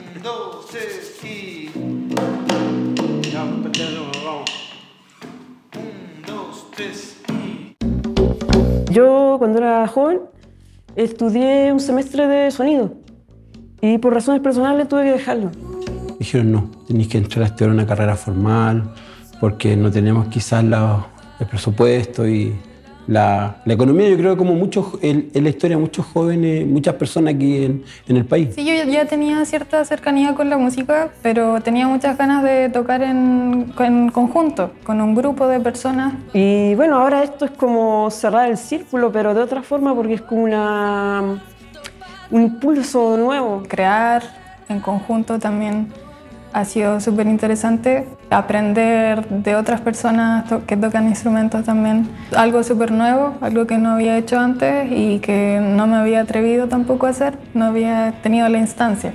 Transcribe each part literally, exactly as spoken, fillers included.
Un, dos, tres y... Ya, vamos. Un, dos, tres y... Yo, cuando era joven, estudié un semestre de sonido y por razones personales tuve que dejarlo. Dijeron, no, tenéis que entrar a estudiar una carrera formal porque no tenemos quizás la, el presupuesto y la, la economía. Yo creo que como muchos, en, en la historia de muchos jóvenes, muchas personas aquí en, en el país. Sí, yo ya tenía cierta cercanía con la música, pero tenía muchas ganas de tocar en, en conjunto, con un grupo de personas. Y bueno, ahora esto es como cerrar el círculo, pero de otra forma, porque es como una, un impulso nuevo. Crear en conjunto también ha sido súper interesante. Aprender de otras personas to que tocan instrumentos también. Algo súper nuevo, algo que no había hecho antes y que no me había atrevido tampoco a hacer. No había tenido la instancia.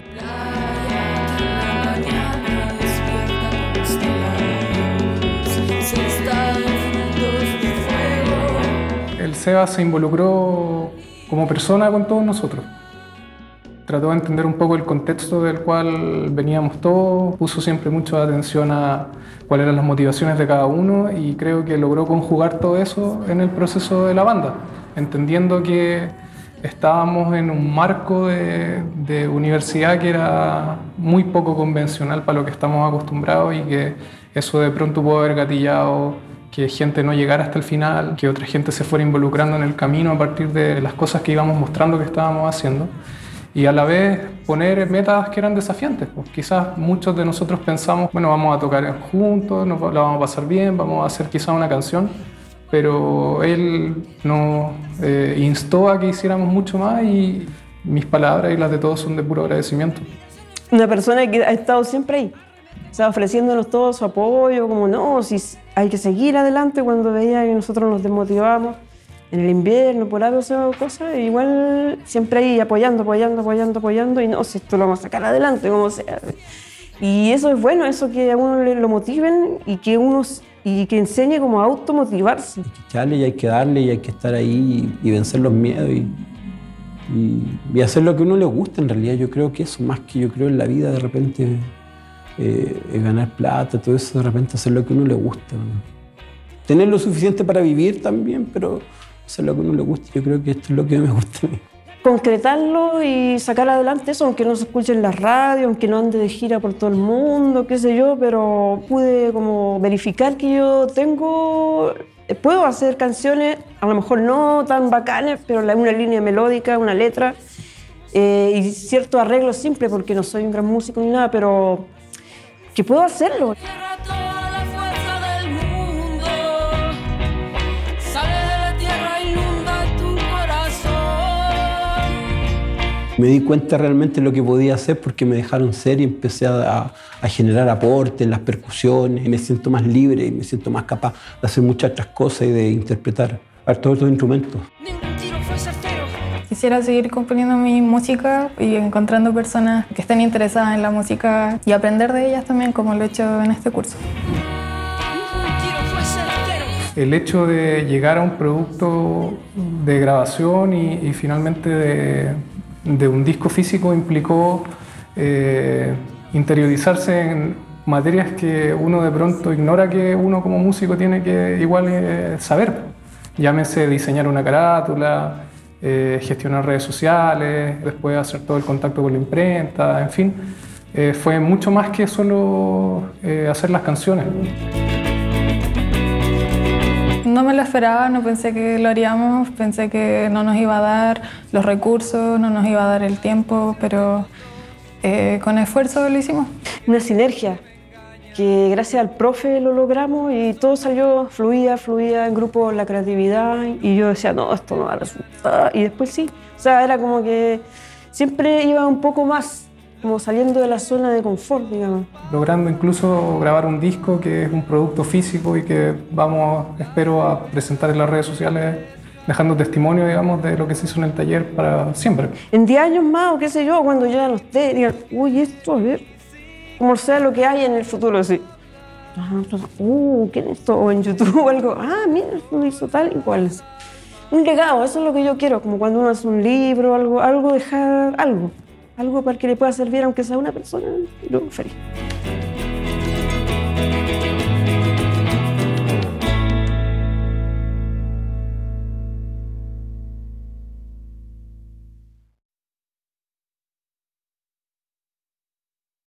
El Seba se involucró como persona con todos nosotros. Trató de entender un poco el contexto del cual veníamos todos, puso siempre mucha atención a cuáles eran las motivaciones de cada uno y creo que logró conjugar todo eso en el proceso de la banda, entendiendo que estábamos en un marco de, de universidad que era muy poco convencional para lo que estamos acostumbrados y que eso de pronto pudo haber gatillado que gente no llegara hasta el final, que otra gente se fuera involucrando en el camino a partir de las cosas que íbamos mostrando que estábamos haciendo. Y a la vez poner metas que eran desafiantes. Pues quizás muchos de nosotros pensamos, bueno, vamos a tocar juntos, nos la vamos a pasar bien, vamos a hacer quizás una canción, pero él nos eh, instó a que hiciéramos mucho más y mis palabras y las de todos son de puro agradecimiento. Una persona que ha estado siempre ahí, o sea, ofreciéndonos todo su apoyo, como no, si hay que seguir adelante cuando veía que nosotros nos desmotivábamos. En el invierno, por algo, o cosas, igual siempre ahí apoyando, apoyando, apoyando, apoyando, y no, si esto lo vamos a sacar adelante, como sea. Y eso es bueno, eso que a uno lo motiven y que uno y que enseñe como a automotivarse. Hay que echarle y hay que darle y hay que estar ahí y, y vencer los miedos y, y, y hacer lo que a uno le gusta en realidad. Yo creo que eso, más que yo creo en la vida, de repente, eh, ganar plata, todo eso, de repente hacer lo que a uno le gusta, ¿no? Tener lo suficiente para vivir también, pero hacer lo que a uno le gusta. Yo creo que esto es lo que me gusta a mí. Concretarlo y sacar adelante eso, aunque no se escuche en la radio, aunque no ande de gira por todo el mundo, qué sé yo, pero pude como verificar que yo tengo, puedo hacer canciones, a lo mejor no tan bacanas, pero una línea melódica, una letra eh, y cierto arreglo simple, porque no soy un gran músico ni nada, pero que puedo hacerlo. Me di cuenta realmente de lo que podía hacer porque me dejaron ser y empecé a, a generar aporte en las percusiones y me siento más libre y me siento más capaz de hacer muchas otras cosas y de interpretar a todos estos instrumentos. Quisiera seguir componiendo mi música y encontrando personas que estén interesadas en la música y aprender de ellas también, como lo he hecho en este curso. El hecho de llegar a un producto de grabación y, y finalmente de de un disco físico implicó eh, interiorizarse en materias que uno de pronto ignora que uno como músico tiene que igual eh, saber. Llámese diseñar una carátula, eh, gestionar redes sociales, después hacer todo el contacto con la imprenta, en fin. Eh, fue mucho más que solo eh, hacer las canciones. No me lo esperaba, no pensé que lo haríamos, pensé que no nos iba a dar los recursos, no nos iba a dar el tiempo, pero eh, con esfuerzo lo hicimos. Una sinergia que gracias al profe lo logramos y todo salió, fluía, fluía en grupo la creatividad y yo decía, no, esto no va a resultar, y después sí. O sea, era como que siempre iba un poco más, como saliendo de la zona de confort, digamos. Logrando incluso grabar un disco que es un producto físico y que vamos, espero, a presentar en las redes sociales, dejando testimonio, digamos, de lo que se hizo en el taller para siempre. En diez años más, o qué sé yo, cuando ya no esté, digan, uy, esto, a ver, como sea lo que hay en el futuro, así. Uh, ¿qué es esto? O en YouTube o algo, ah, mira, esto hizo tal y cual. Un legado, eso es lo que yo quiero, como cuando uno hace un libro, algo, algo dejar, algo. algo para que le pueda servir, aunque sea una persona, yo feliz.